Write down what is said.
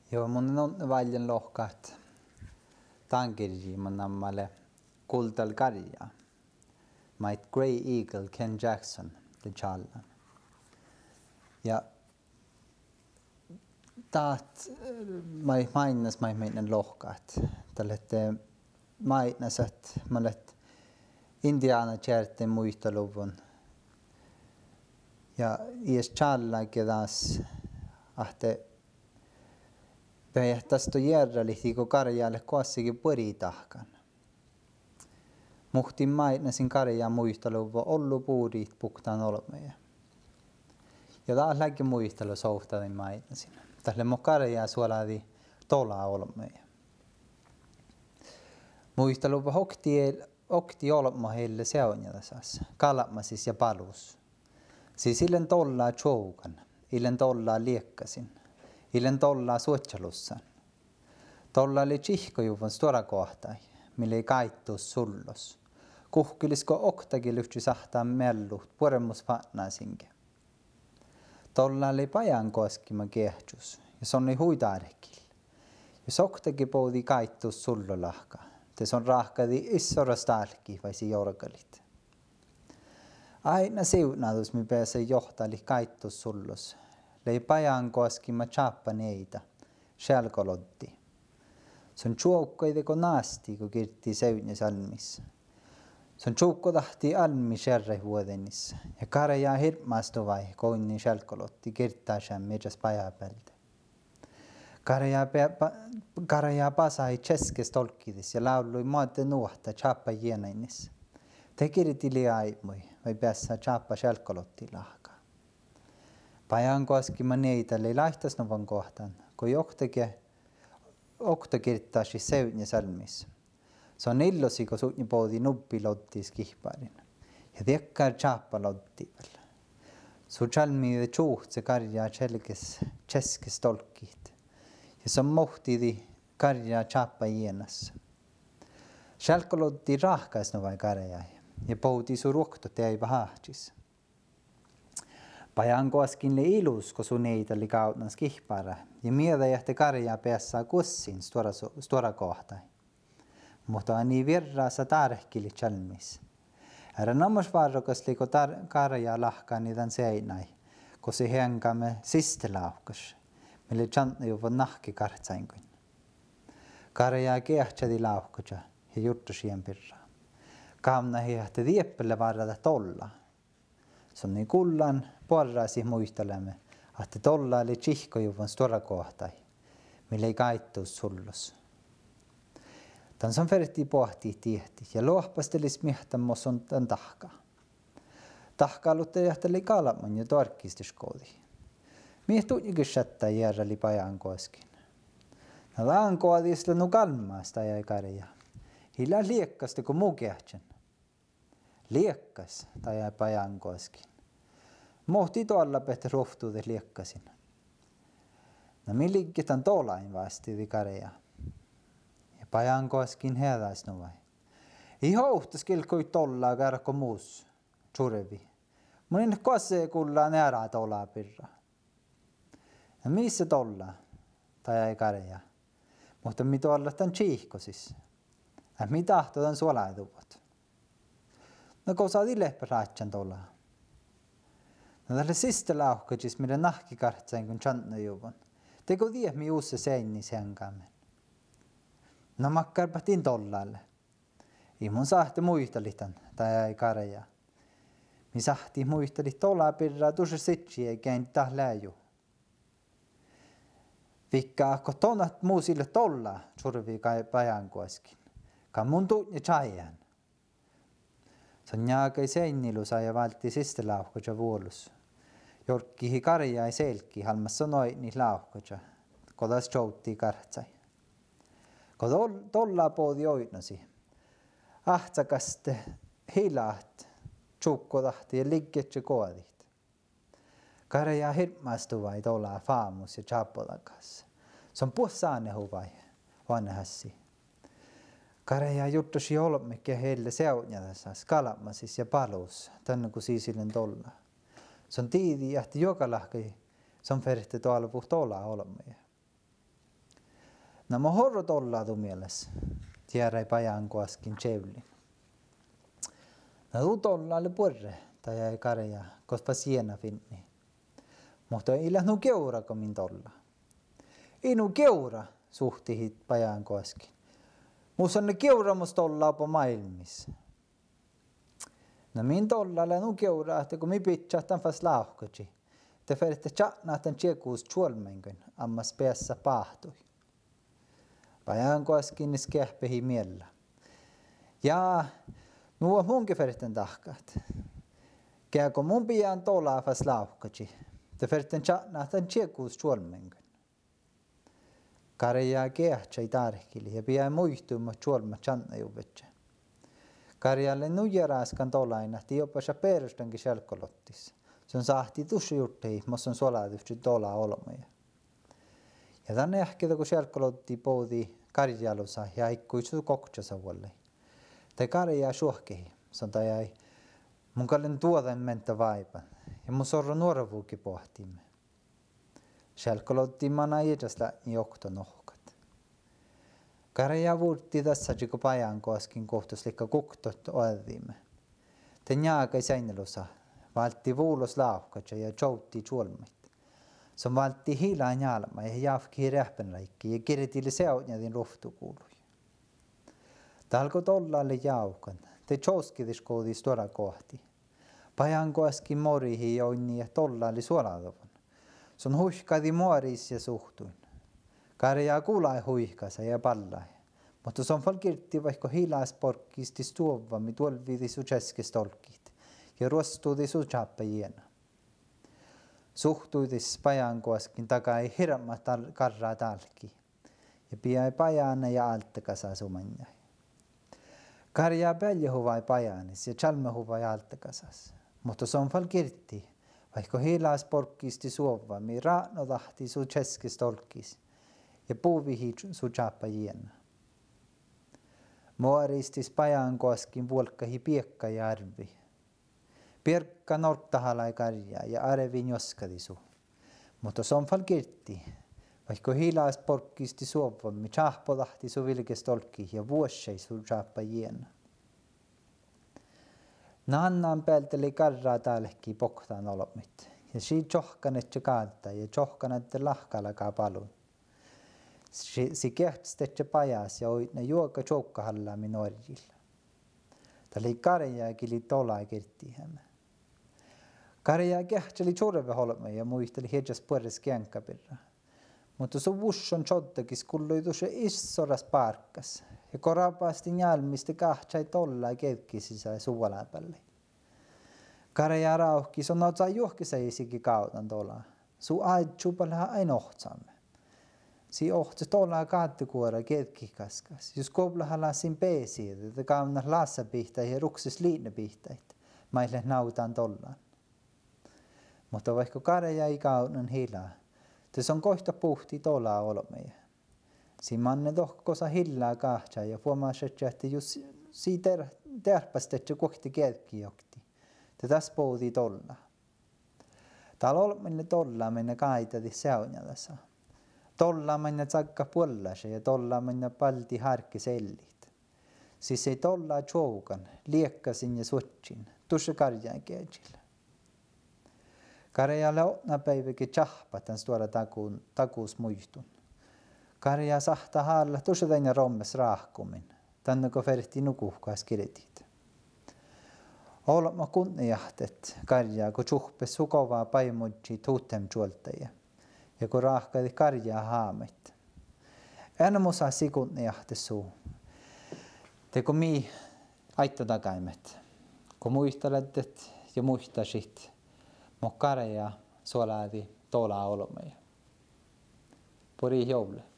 Joo, mun on väljen lohkaat tankirji mun nammalle kultal karja. Mait Grey Eagle Ken Jackson the challan. Ja taat mai mainas mai meidän lohkaat. Tällette mainas että mallet Indiana cherte muisteluvun. Ja ies challa kedas ahte tästä järjellisesti kun karjalle kossikin puritahkan. Muhtin mainitsin karjaa muisteluvun ollut puurit puktaan olmeja. Ja taas lägge muistelu sohtadin mainitsin. Tälle mun karjaa suoladi tolaa olmeja. Muisteluvun okti olma heille seonjadasas. Kalamasis ja palus. Siis illen tollaa choukan. Illen tollaa liekkasin. Illen tollaa suotsalussan. Tolla oli tsihkojuvun stora kohtai, mille ei kaittuus sullos. Kuhkilisko oktakin lyhtsy sahtaa melluht, puremus fatnaisinke. Tolla oli pajan koskima kehtsus, jos on huitaarkil. Jos oktakin poudi kaittuus sullolahka, tes on rahkadi issorastaalki vaisi jorgalit. Aina siunadus mi pääsee johtali kaittuus sullos. Lei pajan koskima chappaneita, sälkolotti. Se on tjuokkoideko naasti, kun kirtti seunnes almis. Se on tjuokko tahti almi särrehuodenissa. Ja karjaa hirmaastu vai koinnin sälkolotti kirttaa sen mejas pajapäältä. Karjaa pasai cheskes tolkidis ja laului maate nuohta chappa jienainis. Te kirti liaimui vai päässä chappa sälkolotti lahka. Pajan koskima neitä lei laihtas novan kohtaan, kun okta kirttaasi seunne salmis. Se on illosi, kun suutni poodi nuppilottis kihparin. Ja tekkar chaappalottivel. Su chalmi tjuht se karjaa cheskes tolkit. Ja se on mohtidi karjaa chaappa jienas. Sälkolotti rahkais no vai karjaa. Ja poodi su ruokto teivä hahtsis. Pajan koskin ilus, kun sun neitä oli kautnas kihpara. Ja mieltä jähti karjaa päässään kussin stora kohtai. Mutta on niin virraassa tarkkili chalmis. Ära nammas varrokas liiko karjaa lahkaa niitä seinai, kun se henkamme sistelaukkas, mille chantna juvon nahki kartsainkuin. Karjaa kehtsädi laukkaja ja juttu siihen pirraa. Kaamna hiehti dieppelle varrata tolla. Se on niin kullan porraasi muistelemme, että tolla oli tsihkojuvun stora kohtai, mille ei kaittuus sullos. Tän on verti pohtii tiehti ja lohpastelis miehtamos on tän tahka. Tahka alutte jähteli kalaman ja torkistuskoodi. Miehtuukin sättää järjeli pajan koskin. No laankoodisle nu kalmaasta jäi karja. Hillä liekkasti kun muu kehtsän. Liekkas tai jäi pajan koskin. Mohti tuolla pehtä rohtuudet liekkasin. No millikitän tolain vasti karja. Ja pajan koskin heräs no vai. Ei hohtas kilkui tollaa kärkko muus. Tjurvi. Monin kosee kullaan ära tollaa pirra. No missä tollaa? Tai jäi karja. Mutta mitä olla tän tsiihkosis? Mitä tahto tän suolaiduvot? No kun saadi lehpäraatsan tollaa. No tälle siste lauhkajis, millä nahkikartsain kun chantna juvon. Teko tiedä uusi seini senkamme. No makkarpatin tollaalle. Ei mun sahti muistalitan, tai ei karja. Mi sahti muistalit tollaa pirraa tuossa sitsi ei käin täh läju. Vikka kun tonat muusille tollaa, survii kai pajan koskin. Ka mun tuutni chajan. Se on jääkai seinilu saa ja valti siste lauhkaja vuolus. Jorkkihi karja ei selki, halmas sanoi niin lauhkaja. Kodas joutii kartsai. Kun tollaa poodi oinasi. Ahtsakaste hilaat, tjukkodahti ja liggetse koodit. Karja hirmaastu vai tollaa faamus ja chapodakas. Se on pussaane huvai, vanhassi. Karja juttusi olmekke heille seunjadasas, kalamasis ja palus, tänne kun siisilen tolla. Se on tiidi, että joka lahkai, se on ferti tuolla puhtolla olmeja. Nämä horrot ollaan mielessä. Tiedä ei pajan kuaskin tsevli. Nämä ollaan oli purre. Tai ei karja, koska siena finni. Mutta ei lähnu keura, kun min tolla. Ei nu keura suhtihit pajan kuaskin. Musta ne keura musta ollaan po maailmissa. No min tolla lähnu keura, että kun mi pitää tämän fast lauhkoji. Te färtte tjatna tämän tjekuus tjolmenkön, ammas päässä pahtui. Pajan kuaskin ne skehpehi miellä. Ja nuo munkin färtten tahkat. Käykö mun pian tolaa fast lauhkaji. Te färtten tjatna tämän tjekuus tjolmenkön. Karjaa kehtsä tarkili ja pian muistumme tjolma tjanna juvetse. Karjalle nujeraskan tolaina, että jopa se perustankin selkolottis. Se on sahti tussijuttei, mutta on solatysti tolaa olmoja. Ja tänne ehkä kun selkolotti poudi karjalussa ja ikkuisu koktsassa vuolle. Tai karjaa suohkehi, sanotaan jäi. Mun kallen tuoden mentä vaipan. Ja mun sorro nuorevuuki pohtimme. Selkolotti mana iästä johto nohkat. Karjaa vuotti tässä, kun pajan koskin kohtuslikka kuktot oedimme. Te njaakai seinelussa. Valtti vuulos lauhkatsa ja joutti tjolmit. Som valtti hiilaa njaalma ja jafki rähpenlaikki ja kirjatili seutnjadin ruhtukuului. Talko tollalle jaukan, te tjoskidis koodi stora kohti. Pajan koaskin morihi joini ja tollalle suoladovon. Son huihkadi muoris ja suhtuin. Karjaa kuulai huihkasa ja pallai. Mutta son falkirti vaikka hiilaas porkkisti stuovami tuolvidi su tjeskistolkit. Ja ruostui sujaappa jiena. Suhtuitis pajan kuaskin takai hirma karraa talki. Ja piai pajana ja altakasa sumanjai. Karjaa pälje huvai pajanis ja chalme huvai altakasas. Mutta se on falkirti, vaikka hiilaas porkkisti suovami, raano tahti su tjeskistolkis. Ja puuvihi sujaappa jiena. Muoristis pajan kuaskin vuolkahi piekka ja arvi. Pirkka norttahalai karjaa ja arevin joskadisu. Mutta se on falkirti, vaikka hiilaas porkkisti suovammi, tjahpolahti su vilkestolki ja vuossei su tjahpa jiena. Naannan päälteli karraa täällekin poktaan olomit. Ja siitä johkanet ja kaadta ja johkanet lahkalakaa palun. Si kehtstet ja pajas ja oitne juoka tjoukkahallaami norjilla. Täli karjaa kili tolaa kirttihämme. Karjaa kehtseli tjorveholme ja muisteli hedjas puoles kienkapirra. Mutta su vusson tjottakis kulluitus ja issoras parkkas. Ja korapasti njälmistä kahtsai tollaa ketkisisä suolapälle. Karjaa rauhkis on otsaa juhkiseisikin kautan tolaa. Su aitsupalha aina ohtsamme. Si ohtsi tollaa kaattukuora ketkikaskas. Jos koblahalla sin peesiä, että kaunnas lassapihtäi ja ruksis liinnepihtäit. Maille nautaan tollaan. Mutta vaikka karja ei kaunan hilaa, se on kohta puhti tolaa olmeja. Si manne tohkosa hillaa kahtsaa ja huomaset, että jos si terpastet ja kohti ketki jokti. Te tässä pohti tollaa. Täällä olmenne tollaa mennä kaitati seunjalassa. Tollaa mennä tsakka puolase ja tollaa mennä palti harkki sellit. Siis ei tollaa tjoukan, liekkasin ja suotsin, tuossa karjaan keetsillä. Karjalle otna päiväkin tjahpa tämän suora takuus muistun. Karja sahta haalla tuossa tänne rommes raahkumin, tänne kun verti nukuhkaas kirjetit. Olma kunniahtet karjaa, kun tjuhpes sukovaa paimudji tuutem tjuoltaja. Ja kun raahkadi karjaa haamet. En musa sikunniahtes suu. Te kun mii aitto takaimet. Kun muistelet ja muistasit. Mo karjaa suolaadi tolaa olmeja. Pori joule.